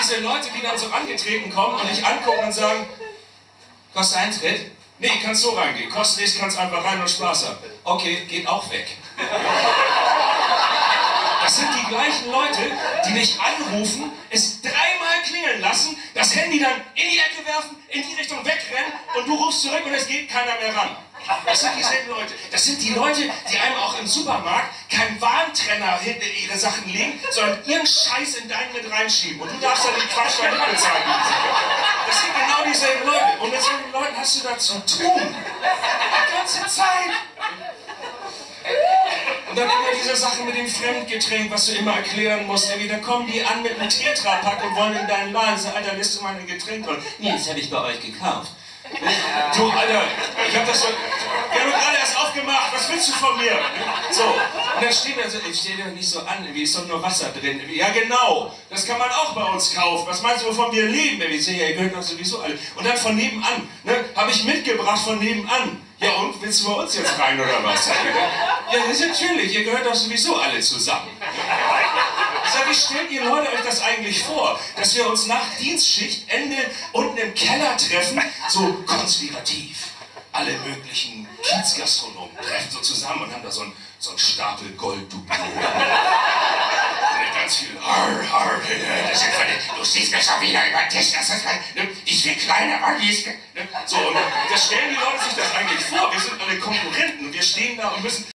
diese Leute, die dann so angetreten kommen und dich angucken und sagen, kostet Eintritt? Nee, kannst so reingehen. Kostet nichts, kannst einfach rein und Spaß haben. Okay, geht auch weg. Das sind die gleichen Leute, die dich anrufen, es dreimal klingeln lassen, das Handy dann in die Ecke werfen, in die Richtung wegrennen und du rufst zurück und es geht keiner mehr ran. Das sind dieselben Leute. Das sind die Leute, die einem auch im Supermarkt keinen Warntrenner hinter ihre Sachen legen, sondern ihren Scheiß in deinen mit reinschieben. Und du darfst dann den Quatsch da nicht bezahlen. Das sind genau dieselben Leute. Und mit solchen Leuten hast du da zu tun. Die ganze Zeit. Und dann immer diese Sachen mit dem Fremdgetränk, was du immer erklären musst. Dann kommen die an mit einem Tetrapack und wollen in deinen Laden sagen, Alter, lässt du mal ein Getränk drin? Nee, das habe ich bei euch gekauft. Du, Alter, ich hab das so... Wir haben gerade erst aufgemacht, was willst du von mir? So, und dann steht er so, ich stehe doch nicht so an, wie ist doch nur Wasser drin. Ja genau, das kann man auch bei uns kaufen. Was meinst du, wovon wir leben? Wir sagen, ja, ihr gehört doch sowieso alle. Und dann von nebenan, ne, habe ich mitgebracht von nebenan. Ja und, willst du bei uns jetzt rein oder was? Ja, das ist natürlich, ihr gehört doch sowieso alle zusammen. Ich sage, wie stellt ihr Leute euch das eigentlich vor, dass wir uns nach Dienstschicht Ende unten im Keller treffen, so konspirativ. Alle möglichen Kiezgastronomen treffen so zusammen und haben da so einen Stapel Golddublonen. Und ganz viel du siehst mich schon wieder über den Tisch, das ist ich will kleine Ragis. So, und das stellen die Leute sich das eigentlich vor. Wir sind alle Konkurrenten und wir stehen da und müssen